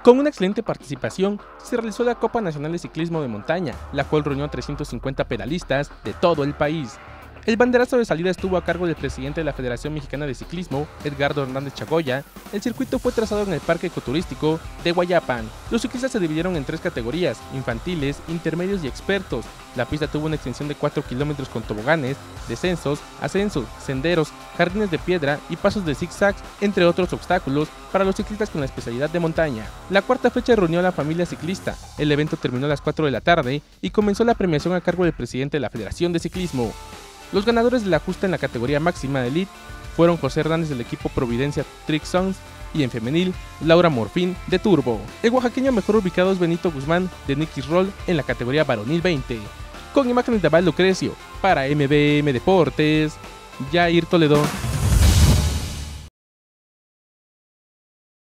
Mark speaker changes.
Speaker 1: Con una excelente participación, se realizó la Copa Nacional de Ciclismo de Montaña, la cual reunió a 350 pedalistas de todo el país. El banderazo de salida estuvo a cargo del presidente de la Federación Mexicana de Ciclismo, Edgardo Hernández Chagoya. El circuito fue trazado en el Parque Ecoturístico de Guayapan. Los ciclistas se dividieron en 3 categorías: infantiles, intermedios y expertos. La pista tuvo una extensión de 4 kilómetros con toboganes, descensos, ascensos, senderos, jardines de piedra y pasos de zigzags, entre otros obstáculos para los ciclistas con la especialidad de montaña. La cuarta fecha reunió a la familia ciclista. El evento terminó a las 4 de la tarde y comenzó la premiación a cargo del presidente de la Federación de Ciclismo. Los ganadores de la justa en la categoría máxima de Elite fueron José Hernández del equipo Providencia Trick Sons y en femenil, Laura Morfín de Turbo. El oaxaqueño mejor ubicado es Benito Guzmán de Nicky Roll en la categoría varonil 20. Con imágenes de Abad Lucrecio, para MBM Deportes, Jair Toledo.